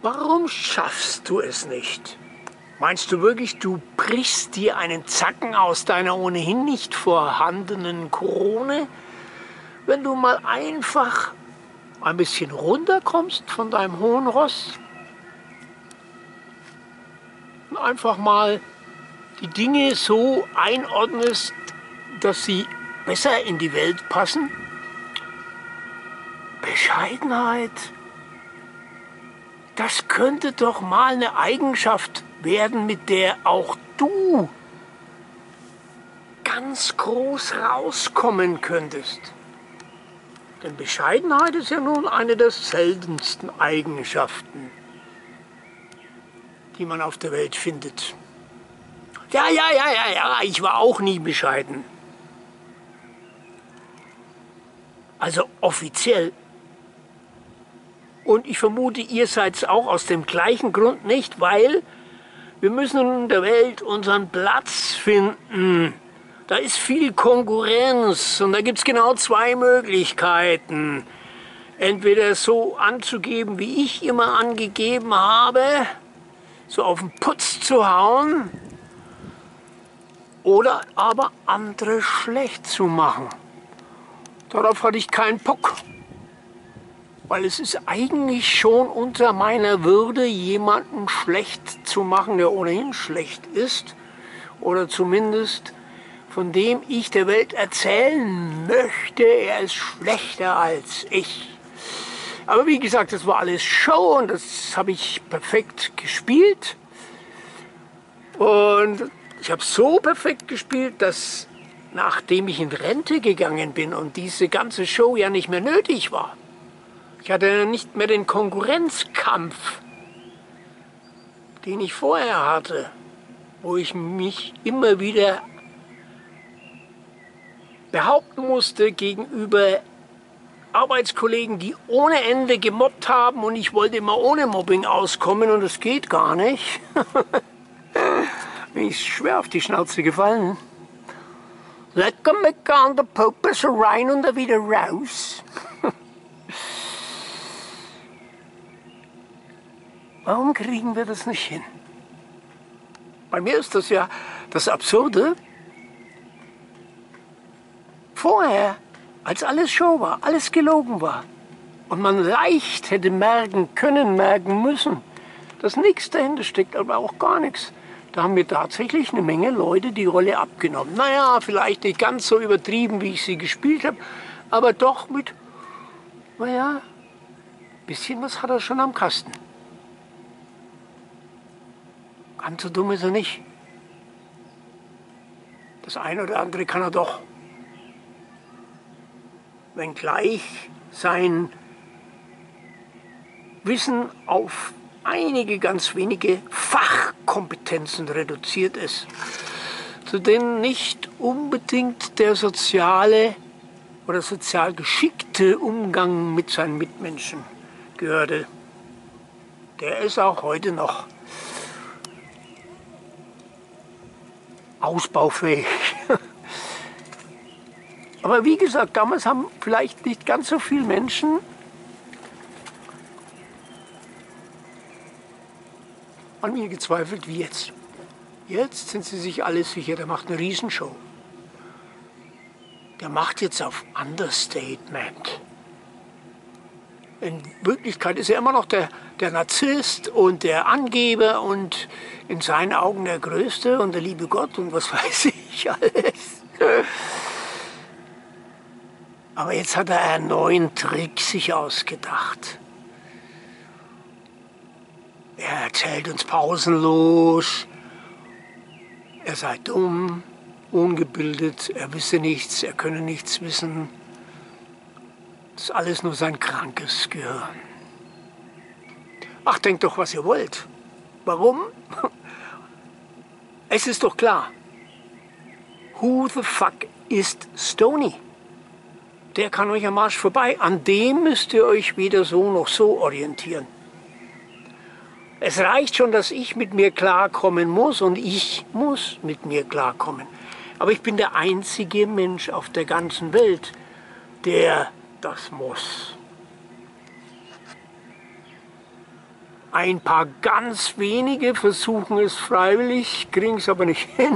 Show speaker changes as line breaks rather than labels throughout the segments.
Warum schaffst du es nicht? Meinst du wirklich, du brichst dir einen Zacken aus deiner ohnehin nicht vorhandenen Krone, wenn du mal einfach ein bisschen runterkommst von deinem hohen Ross? Und einfach mal die Dinge so einordnest, dass sie besser in die Welt passen? Bescheidenheit. Das könnte doch mal eine Eigenschaft werden, mit der auch du ganz groß rauskommen könntest. Denn Bescheidenheit ist ja nun eine der seltensten Eigenschaften, die man auf der Welt findet. Ja, ich war auch nie bescheiden. Also offiziell. Und ich vermute, ihr seid es auch aus dem gleichen Grund nicht, weil wir müssen in der Welt unseren Platz finden. Da ist viel Konkurrenz und da gibt es genau zwei Möglichkeiten. Entweder so anzugeben, wie ich immer angegeben habe, so auf den Putz zu hauen, oder aber andere schlecht zu machen. Darauf hatte ich keinen Bock. Weil es ist eigentlich schon unter meiner Würde, jemanden schlecht zu machen, der ohnehin schlecht ist. Oder zumindest von dem ich der Welt erzählen möchte, er ist schlechter als ich. Aber wie gesagt, das war alles Show und das habe ich perfekt gespielt. Und ich habe so perfekt gespielt, dass nachdem ich in Rente gegangen bin und diese ganze Show ja nicht mehr nötig war, ich hatte nicht mehr den Konkurrenzkampf, den ich vorher hatte, wo ich mich immer wieder behaupten musste gegenüber Arbeitskollegen, die ohne Ende gemobbt haben und ich wollte immer ohne Mobbing auskommen und es geht gar nicht. Mir ist schwer auf die Schnauze gefallen. Lecker Mecker an der Puppe, so rein und dann wieder raus. Warum kriegen wir das nicht hin? Bei mir ist das ja das Absurde. Vorher, als alles Show war, alles gelogen war und man leicht hätte merken müssen, dass nichts dahinter steckt, aber auch gar nichts. Da haben mir tatsächlich eine Menge Leute die Rolle abgenommen. Naja, vielleicht nicht ganz so übertrieben, wie ich sie gespielt habe, aber doch mit, naja, ein bisschen was hat er schon am Kasten. Ganz so dumm ist er nicht. Das eine oder andere kann er doch. Wenngleich sein Wissen auf einige ganz wenige Fachkompetenzen reduziert ist, zu denen nicht unbedingt der soziale oder sozial geschickte Umgang mit seinen Mitmenschen gehörte. Der ist auch heute noch ausbaufähig. Aber wie gesagt, damals haben vielleicht nicht ganz so viele Menschen an mir gezweifelt wie jetzt. Jetzt sind sie sich alle sicher, der macht eine Riesenshow. Der macht jetzt auf Understatement. In Wirklichkeit ist er immer noch der Narzisst und der Angeber und in seinen Augen der Größte und der liebe Gott und was weiß ich alles. Aber jetzt hat er einen neuen Trick sich ausgedacht. Er erzählt uns pausenlos, er sei dumm, ungebildet, er wisse nichts, er könne nichts wissen. Das ist alles nur sein krankes Gehirn. Ach, denkt doch, was ihr wollt. Warum? Es ist doch klar. Who the fuck ist Stony? Der kann euch am Arsch vorbei. An dem müsst ihr euch weder so noch so orientieren. Es reicht schon, dass ich mit mir klarkommen muss und ich muss mit mir klarkommen. Aber ich bin der einzige Mensch auf der ganzen Welt, der das muss. Ein paar ganz wenige versuchen es freiwillig, kriegen es aber nicht hin.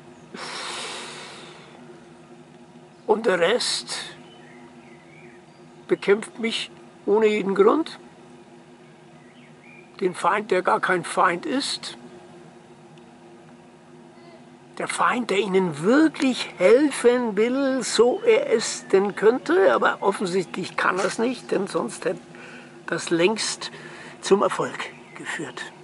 Und der Rest bekämpft mich ohne jeden Grund. Den Feind, der gar kein Feind ist. Der Feind, der ihnen wirklich helfen will, so er es denn könnte, aber offensichtlich kann er es nicht, denn sonst hätte das längst zum Erfolg geführt.